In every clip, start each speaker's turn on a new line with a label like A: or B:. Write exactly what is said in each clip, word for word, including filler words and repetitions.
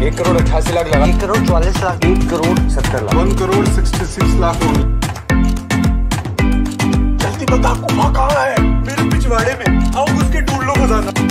A: एक करोड़ अट्ठासी लाख लगा,
B: एक करोड़ चौवालीस लाख, एक करोड़ सत्तर lakh,
A: one crore sixty six lakh हो गई। जल्दी बता कुआं कहाँ है? मेरे पिछवाड़े में, आओ उसके ढूंढ लो खजाना।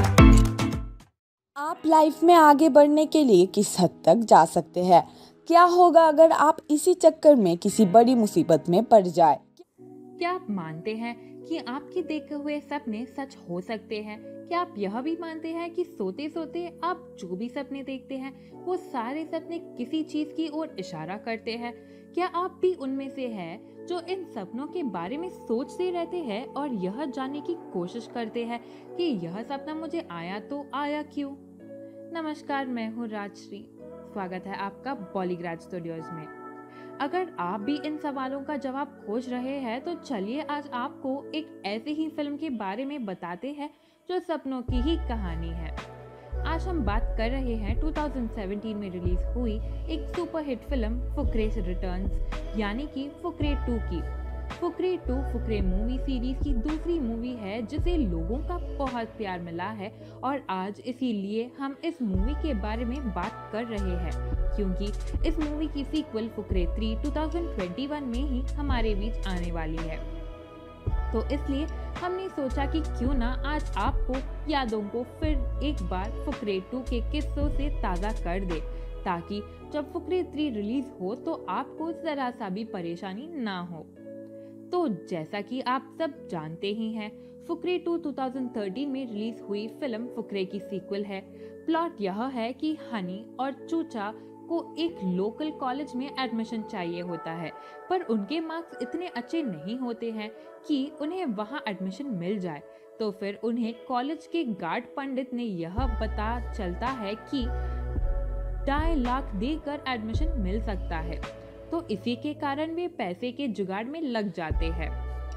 C: आप लाइफ में आगे बढ़ने के लिए किस हद तक जा सकते हैं? क्या होगा अगर आप इसी चक्कर में किसी बड़ी मुसीबत में पड़ जाए?
D: क्या आप मानते हैं कि आपके देखे हुए सपने सच हो सकते हैं? क्या आप यह भी मानते हैं कि सोते सोते आप जो भी सपने देखते हैं वो सारे सपने किसी चीज की ओर इशारा करते हैं? क्या आप भी उनमें से हैं जो इन सपनों के बारे में सोचते रहते हैं और यह जानने की कोशिश करते हैं कि यह सपना मुझे आया तो आया क्यों? नमस्कार, मैं हूँ राजश्री। स्वागत है आपका बॉलीग्राज स्टूडियोज में। अगर आप भी इन सवालों का जवाब खोज रहे हैं तो चलिए आज आपको एक ऐसी ही फिल्म के बारे में बताते हैं जो सपनों की ही कहानी है। आज हम बात कर रहे हैं दो हज़ार सत्रह में रिलीज हुई एक सुपरहिट फिल्म फुकरे रिटर्न्स यानी कि फुकरे टू की। Fukrey two Fukrey movie series की दूसरी मूवी है जिसे लोगों का बहुत प्यार मिला है और आज इसीलिए हम इस मूवी के बारे में बात कर रहे हैं क्योंकि इस मूवी की सीक्वल फुकरे थ्री दो हज़ार इक्कीस में ही हमारे बीच आने वाली है। तो इसलिए हमने सोचा कि क्यों ना आज आपको यादों को फिर एक बार फुकरे टू के किस्सों से ताज़ा कर दे ताकि जब फुकरे थ्री रिलीज हो तो आपको जरा सा भी परेशानी ना हो। तो जैसा कि आप सब जानते ही हैं, फुकरे टू दो हज़ार तेरह में रिलीज हुई फिल्म फुकरे की सीक्वल है। प्लॉट यह है कि हनी और चूचा को एक लोकल कॉलेज में एडमिशन चाहिए होता है पर उनके मार्क्स इतने अच्छे नहीं होते हैं कि उन्हें वहां एडमिशन मिल जाए। तो फिर उन्हें कॉलेज के गार्ड पंडित ने यह पता चलता है कि ढाई लाख देकर एडमिशन मिल सकता है। तो इसी के कारण वे पैसे के जुगाड़ में लग जाते हैं।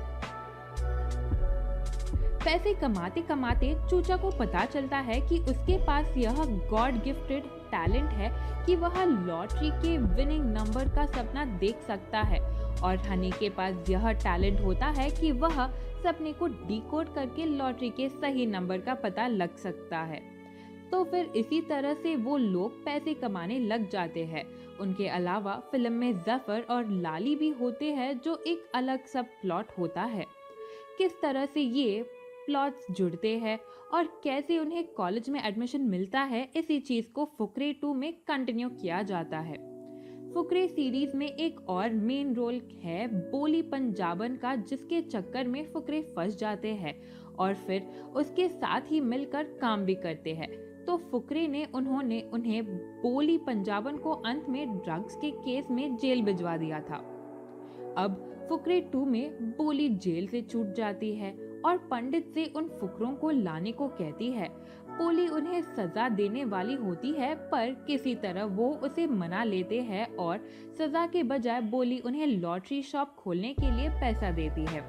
D: पैसे कमाते कमाते चूचा को पता चलता है कि उसके पास यह गॉड गिफ्टेड टैलेंट है कि वह लॉटरी के विनिंग नंबर का सपना देख सकता है और हनी के पास यह टैलेंट होता है कि वह सपने को डिकोड करके लॉटरी के सही नंबर का पता लग सकता है। तो फिर इसी तरह से वो लोग पैसे कमाने लग जाते हैं। उनके अलावा फिल्म में जफर और लाली भी होते हैं जो एक अलग सब प्लॉट होता है। किस तरह से ये प्लॉट्स जुड़ते हैं और कैसे उन्हें कॉलेज में एडमिशन मिलता है, इसी चीज को फुकरे टू में कंटिन्यू किया जाता है। फुकरे सीरीज में एक और मेन रोल है बोली पंजाबन का जिसके चक्कर में फुकरे फंस जाते हैं और फिर उसके साथ ही मिलकर काम भी करते हैं। तो फुकरे ने उन्होंने उन्हें बोली पंजाबन को अंत में ड्रग्स के केस में जेल भिजवा दिया था। अब फुकरे टू में बोली जेल से छूट जाती है और पंडित से उन फुकरों को लाने को कहती है। बोली उन्हें सजा देने वाली होती है पर किसी तरह वो उसे मना लेते हैं और सजा के बजाय बोली उन्हें लॉटरी शॉप खोलने के लिए पैसा देती है।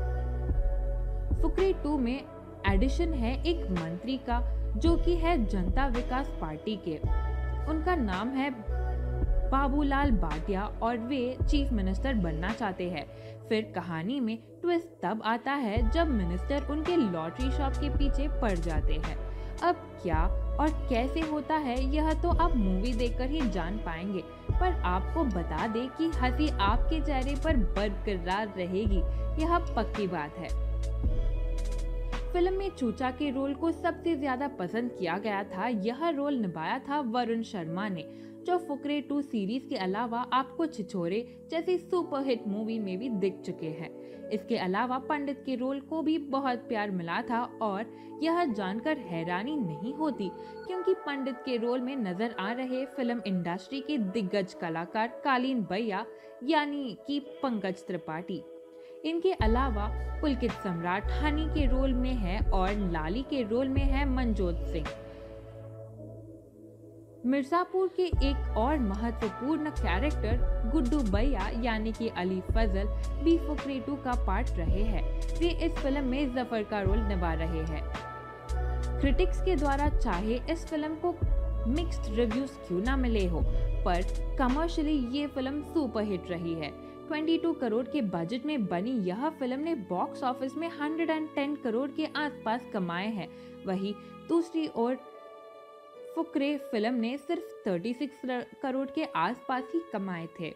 D: फुकरे टू में एडिशन है एक मंत्री का जो कि है जनता विकास पार्टी के। उनका नाम है बाबूलाल भाटिया और वे चीफ मिनिस्टर बनना चाहते हैं। फिर कहानी में ट्विस्ट तब आता है जब मिनिस्टर उनके लॉटरी शॉप के पीछे पड़ जाते हैं। अब क्या और कैसे होता है यह तो आप मूवी देखकर ही जान पाएंगे, पर आपको बता दें कि हंसी आपके चेहरे पर बरकरार रहेगी, यह पक्की बात है। फिल्म में चूचा के रोल को सबसे ज्यादा पसंद किया गया था। यह रोल निभाया था वरुण शर्मा ने जो फुकरे टू सीरीज के अलावा आपको छिछोरे जैसी सुपरहिट मूवी में भी दिख चुके हैं। इसके अलावा पंडित के रोल को भी बहुत प्यार मिला था और यह जानकर हैरानी नहीं होती क्योंकि पंडित के रोल में नजर आ रहे फिल्म इंडस्ट्री के दिग्गज कलाकार कालीन भैया यानी कि पंकज त्रिपाठी। इनके अलावा पुलकित सम्राट हनी के रोल में है और लाली के रोल में है मनजोत सिंह। मिर्जापुर के एक और महत्वपूर्ण कैरेक्टर गुड्डू भैया यानी कि अली फजल भी फुकरे टू का पार्ट रहे हैं। वे इस फिल्म में जफर का रोल निभा रहे हैं। क्रिटिक्स के द्वारा चाहे इस फिल्म को मिक्स्ड रिव्यूज क्यों ना मिले हो, पर कमर्शियली ये फिल्म सुपरहिट रही है। बाईस करोड़ के बजट में बनी यह फिल्म ने बॉक्स ऑफिस में एक सौ दस करोड़ के आसपास कमाए हैं। वहीं दूसरी ओर फुकरे फिल्म ने सिर्फ छत्तीस करोड़ के आसपास ही कमाए थे।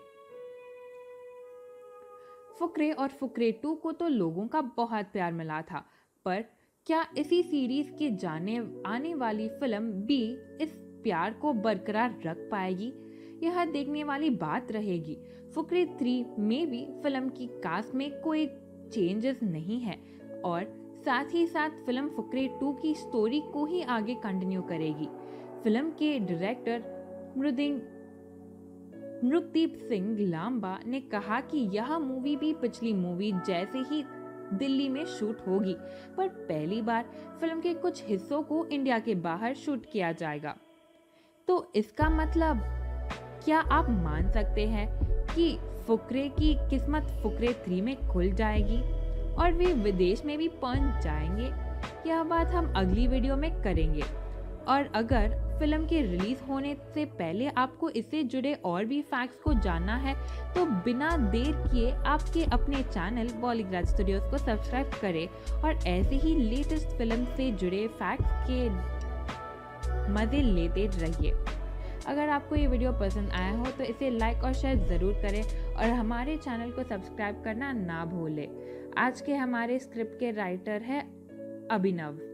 D: फुकरे और फुकरे टू को तो लोगों का बहुत प्यार मिला था, पर क्या इसी सीरीज के जाने आने वाली फिल्म भी इस प्यार को बरकरार रख पाएगी? यह देखने वाली बात रहेगी। फुकरे थ्री में भी फिल्म की कास्ट में कोई चेंजेस नहीं है और साथ ही साथ फिल्म फुकरे टू की स्टोरी को ही आगे कंटिन्यू करेगी। फिल्म के डायरेक्टर मृदिंग मृगदीप सिंह लांबा ने कहा कि यह मूवी भी पिछली मूवी जैसे ही दिल्ली में शूट होगी, पर पहली बार फिल्म के कुछ हिस्सों को इंडिया के बाहर शूट किया जाएगा। तो इसका मतलब क्या आप मान सकते हैं कि फुकरे की किस्मत फुकरे थ्री में खुल जाएगी और वे विदेश में भी पहुंच जाएंगे? यह बात हम अगली वीडियो में करेंगे। और अगर फिल्म के रिलीज होने से पहले आपको इससे जुड़े और भी फैक्ट्स को जानना है तो बिना देर किए आपके अपने चैनल बॉलीग्राज स्टूडियोज को सब्सक्राइब करें और ऐसे ही लेटेस्ट फिल्म से जुड़े फैक्ट्स के मजे लेते रहिए। अगर आपको ये वीडियो पसंद आया हो तो इसे लाइक और शेयर ज़रूर करें और हमारे चैनल को सब्सक्राइब करना ना भूलें। आज के हमारे स्क्रिप्ट के राइटर है अभिनव।